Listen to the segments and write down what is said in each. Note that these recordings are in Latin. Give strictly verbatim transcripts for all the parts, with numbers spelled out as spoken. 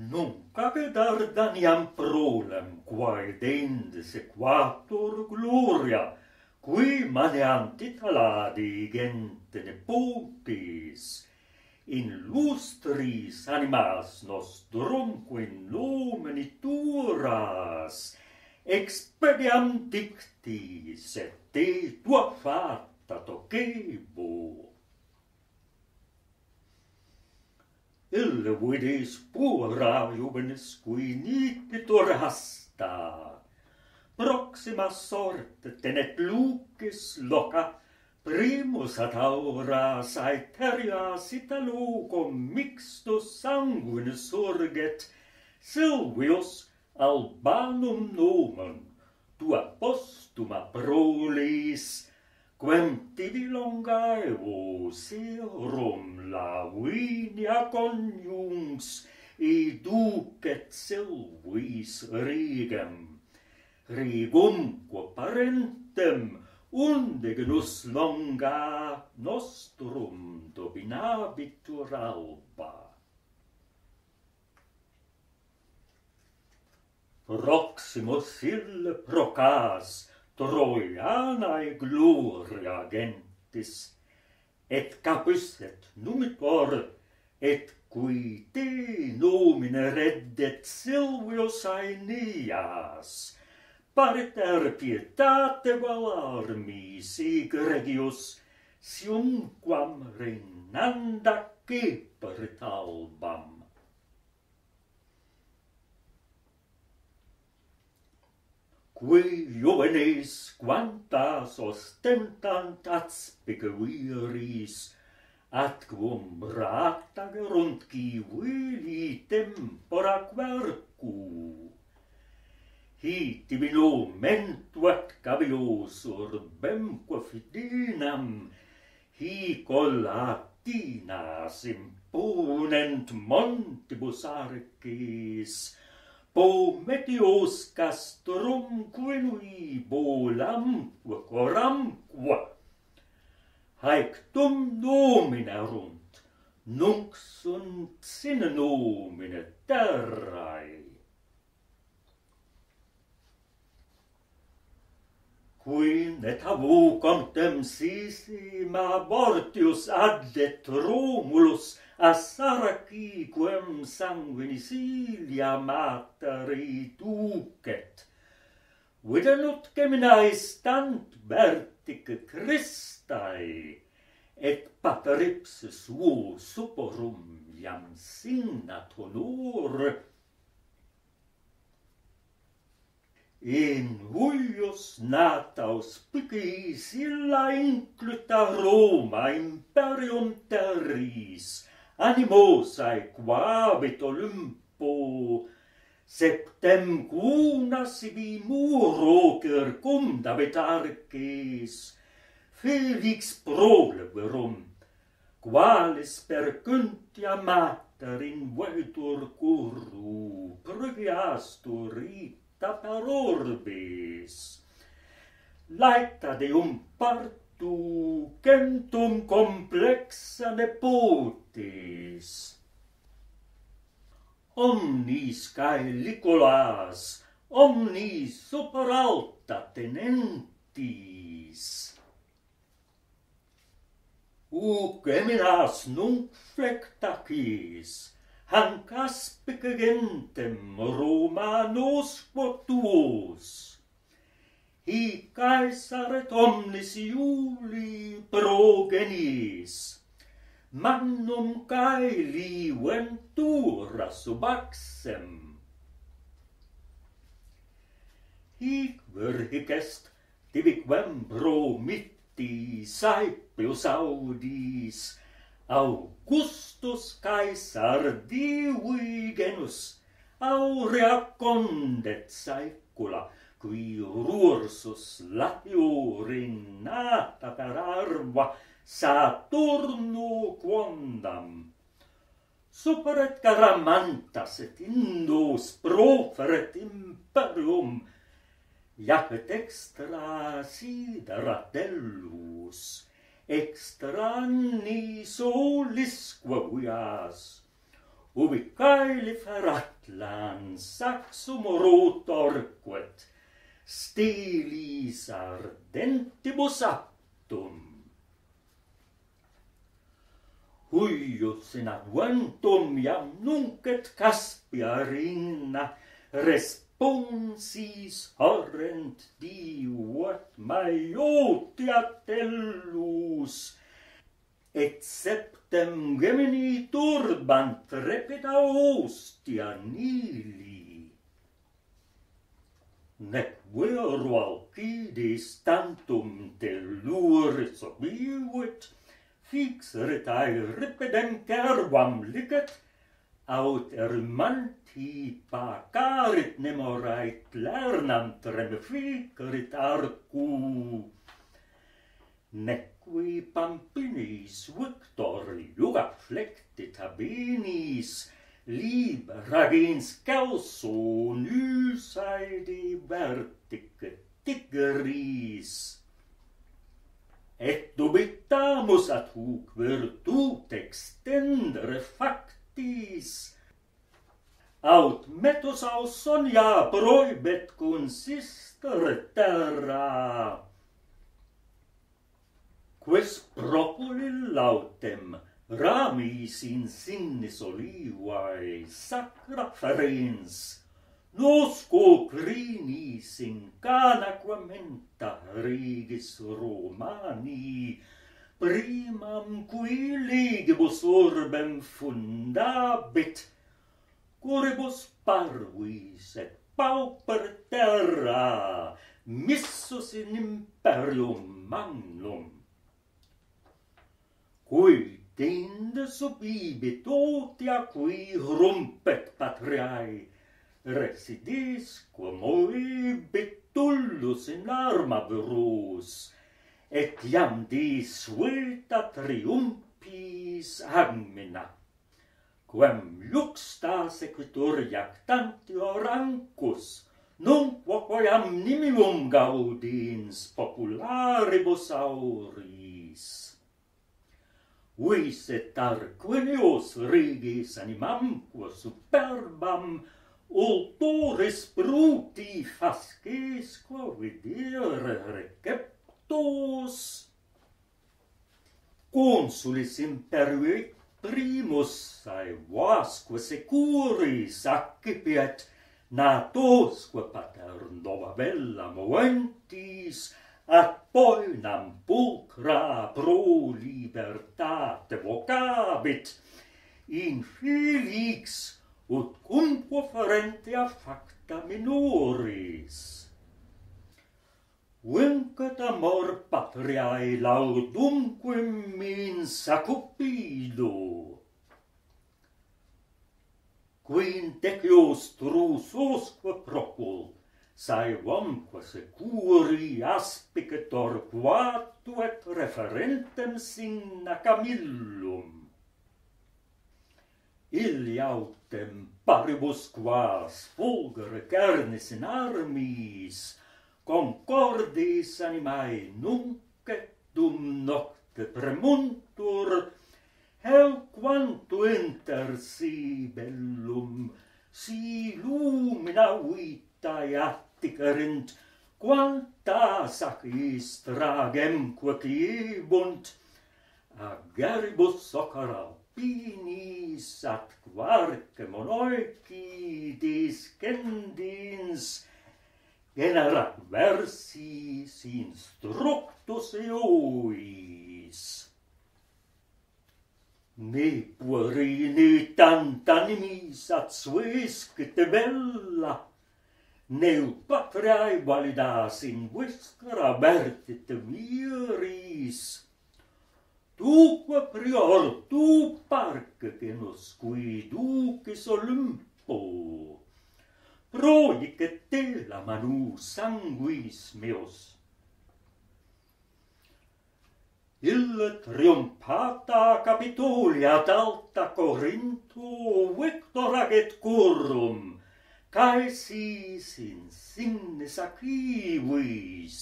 Nunc agedar Daniam prolem, quae dendes equator gloria, qui maneantit aladi gente nepotis, in lustris animas nostrumque nomenituras, expediam dictis et te tua fata tocebo. Ille vides pura juvenis qui nicitur hasta, proxima sorte tenet lucis loca, primus ad auras aeterias italucum mixtus sanguinis surget, Silvius Albanum nomen, tua postuma prolis, quem tibi longaevo serum Lavinia conjungs, educet Silvis regem, regumque parentem, unde genus longa nostrum dominabitur alba. Proximus ille procas Troianae gloria gentis, et capus et numitor, et qui te nomine reddet Silvius Aeneas, pariter pietate valarmis egregius, siumquam reinanda ceperit albam. Qui jovenes quantas ostentant atspice viris, atquum bracta gerunt civili tempora quercu. Hitibi nomentuat cavios urbemque fidinam, hic Latinas imponent montibus arcis, pometios castrumque nuibolamque coramque, haectum nominarunt, nunc sunt sine nomine terrae. Quin et avucam temsissima abortius addet Romulus a Saraciquem sanguinis Ilia materi ducet, videlut geminae stant vertice Christae, et pater ipse suo superum iam signat honor. In Julius nataus picis illa incluta Roma imperium terris, animosae quabit Olympo, septem cuna sibi muro circumdabit arcis, felix proleverum, qualis percuntia mater in vetur curru, pregiastur ita per orbis, laeta deum partu centum complexa nepotis. Omnis caelicolas, omnis super alta tenentis. Uc eminas nunc flectacis, hanc aspice gentem Romanos quotuos. Hic Caesar et omnis Iuli progenis, mannum caeli ventura sub axem. Hic ver hic est tibiquem promitti Saepius audis, Augustus Caesar divi genus aurea condet saecula, qui rursus latiori nata per arva Saturno quondam. Superet Caramantas et Indus proferet imperium, iacet extra sideratellus, extra anni solis quavias, ubi caeli feratlan saxum rotorquet, stelis ardentibus aptum. Huius in adventum iam nunc et Caspia rinna responsis horrent diuat maiotia tellus, et septem gemini turbant trepida ostia nili. Nec vero alcidis tantum telluris obivuit, fixeret aeripedem cervam licet, aut ermanti pacarit nemorait lernam tremeficerit arcu. Nequi Pampinis Victor juga flectit habenis, libera gens calso nusaidi vertice tigris. Et dubitamus ad huc virtute extendere factis, aut metus ausonia prohibet consistere terra. Quis propuli lautem ramis in sinnis olivae sacra ferens, nosco crinis in cana quamenta regis Romani, primam qui legibus urbem fundabit, curibus parvis et pauper terra missus in imperium magnum. Cui tende subibit otia qui rumpet patriae, residis quam oibit tullus in arma virus, et iam disueta triumphis agmina, quam juxta sequitur jactantio rancus, nunc quoquam nimium gaudins popularibus auris. Vis et Tarquinius regis animamque superbam, ultoris bruti fascisque videre receptus. Consulis imperui primus aevasque securis accipiet, natosque pater nova bella moventis, at poenam pulcra pro libertate vocabit, in felix ut cumquo ferentia facta minoris. Vincet amor patriae laudumque minsa cupido, quintecius trusosque procul, saevamque securi aspicetor quatu et referentem signa Camillum. Illi autem paribus quas fulgere cernis in armis, concordis animae nunc et dum nocte premuntur, heu quanto inter si bellum, si lumina vitae atticerint, quanta sacis tragemque quibunt, ageribus socar alpinis at quarce monoici discendins, generat versis instructus eois. Ne puerini tant animis at suescite bella, neu patriae validas in viscera vertite viris, tuque prior tu parque genus qui ducis Olympo, proicet te la manu sanguis meus. Ille triumphata Capitolia ad alta Corinto Victor aget currum, caesis insignis acivis.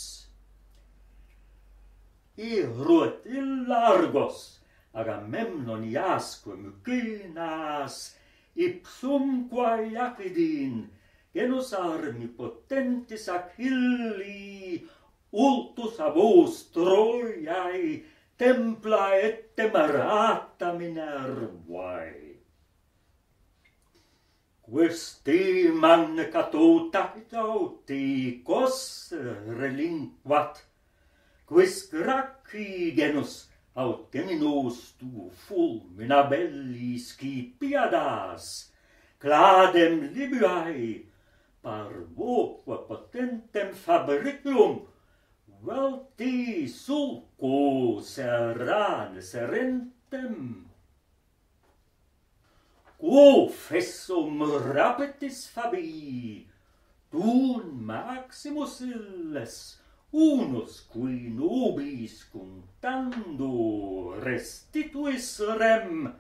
Eruet illa Argos, Agamemnon iasque Mycenas, ipsum quae accidin, genus armi potentis Achilli, ultus a vos Troiae, templa et temerata Minervae. Questi mancato tacitauti cos relinquat, quis gracci genus aut geminos tu fulmina belli Scipiadas, cladem Libyae, parvoque potentem fabricium, velti sulco serrane serentem. Quo fessum rapetis Fabii, tun maximus illes, unus qui nobis cuntando restituis rem,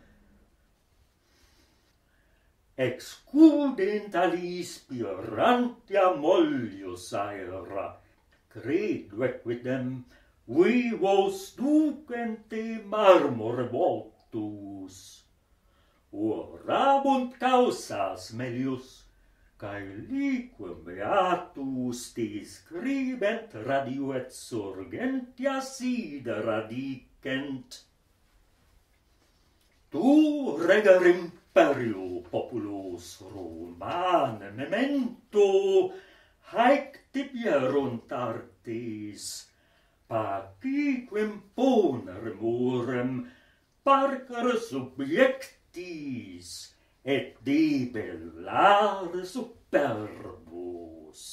excudent alis spirantia mollius aera, credo quidem vivos ducente marmore voltus. Orabunt causas melius, cae liquem beatus te scribent radio et surgentia sidera dicent. Tu reger imperio populos Romane memento, haec tibierunt artes, paciquem poner murem, parcere subject et debellare superbos.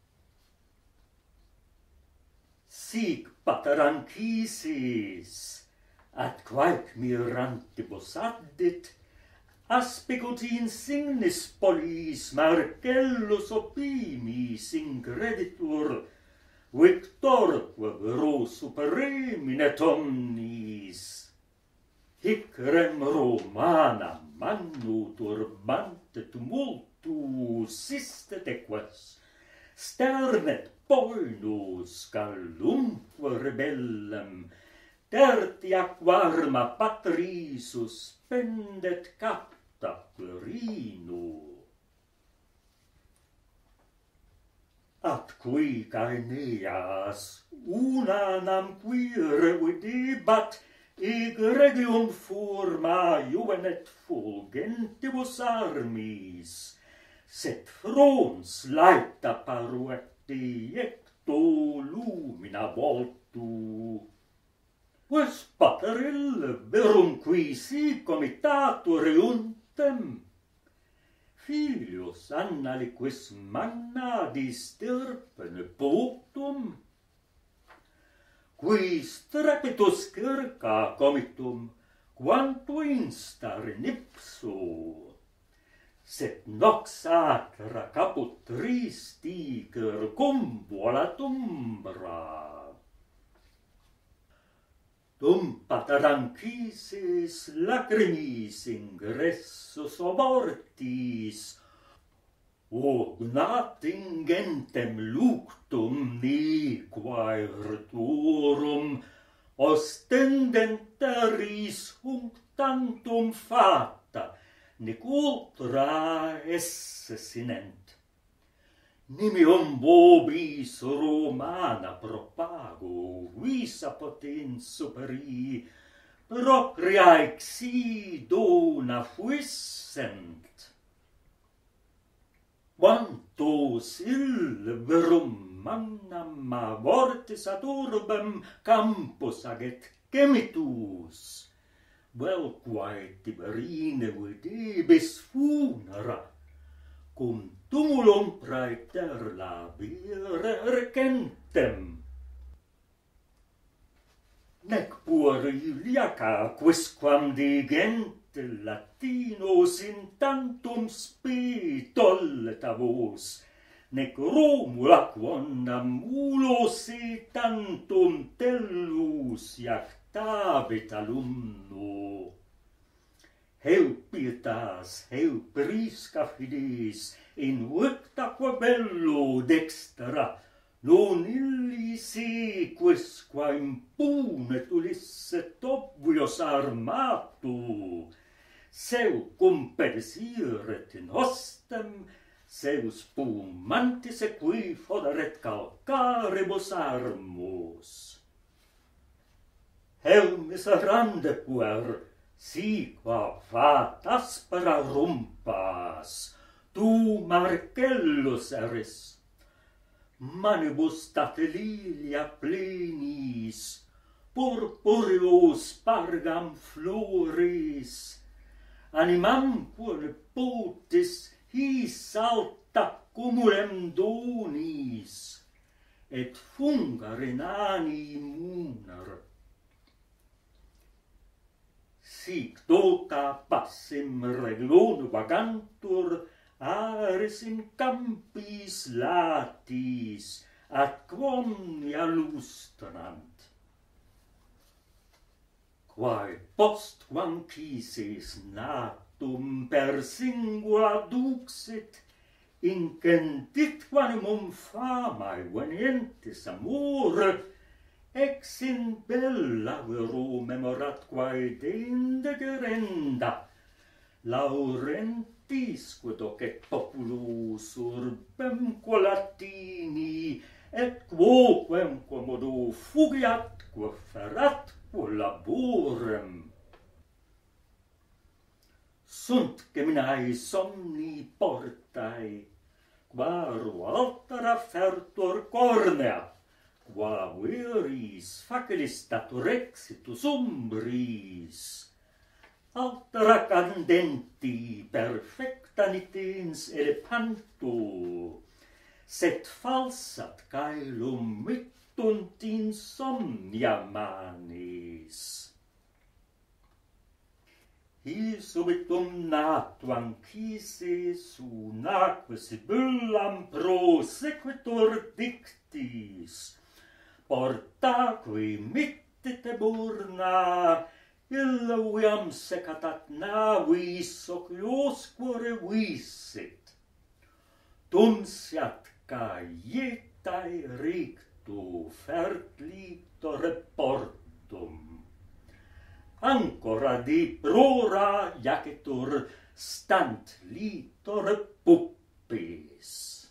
Sic pater Anchises, at quaec mirantibus addit, aspicut insignis pollis Marcellus opimis ingreditur, victorque vero supereminet omnis. Hic rem Romana manu turbante tumultus sisteteques, sternet poenus calumque rebellem, tertia quarma patrisus pendet capta Quirino. Atque Caeneas unanam quire videbat, egregium forma juvenet fulgentibus armis, sed frons laeta paruet ecto lumina voltu. Ves pater ille verum quisi comitatur euntem, filius annaliquis manna distirpene potum, qui strepitus circa comitum, quanto instar in ipso, sed nox atra caput tristiger cum volat umbra. Dum pater Anchises lacrimis ingressus obortis, ognat ingentem luctum nequae retorum, ostendent teris unctantum fata, nec ultra esse sinent. Nimium vobis Romana propago, visa potens superi, propria exi dona fuissent. Quantos ille verum mannam avortis ad urbem campus aget gemitus, velquae Tiberine videbis funera, cum tumulum praeter labire regentem. Nec puer Iliaca quisquam digente Latinos in tantum spe tollet avos, nec Romula quondam ulos e tantum tellus iactabit alumno. Heu pietas, heu prisca fides, in victaque bello dextra, non illi se quisquam impune tulisset obvios armato, seu compedisiret in hostem, seus spumantis equi foderet calcaribus armus. Helmis rande puer, si qua fat aspera rumpas, tu Marcellus eris, manibus datelilia plenis, purpureus pargam floris, animamque potis his alta cumulem donis, et fungar in ani muner. Sic tota passim reglone vagantur, aris in campis latis, atquamnia lustrant. Quae postquam quises natum per singula duxit, incentit quanimum famae venientis amore, ex in bella vero memorat quae dende gerenda, Laurentisque docet populus urbemque Latini, et quoquemque modo fugiatque feratque laborem. Sunt geminae somni portae, quaru altera fertur cornea, qua viris facilis statur exitus umbris, altera candenti perfecta nitens elepanto, sed falsat caelum mittunt insomnia manis. Hi subitum natuam quises unaque sibyllam prosequitur dictis, portaque mittite burna, illa viam secatat navis sociosque visit, tum siat caietae rictu fertlitor portum, ancora di prora jacetur stant litor puppis.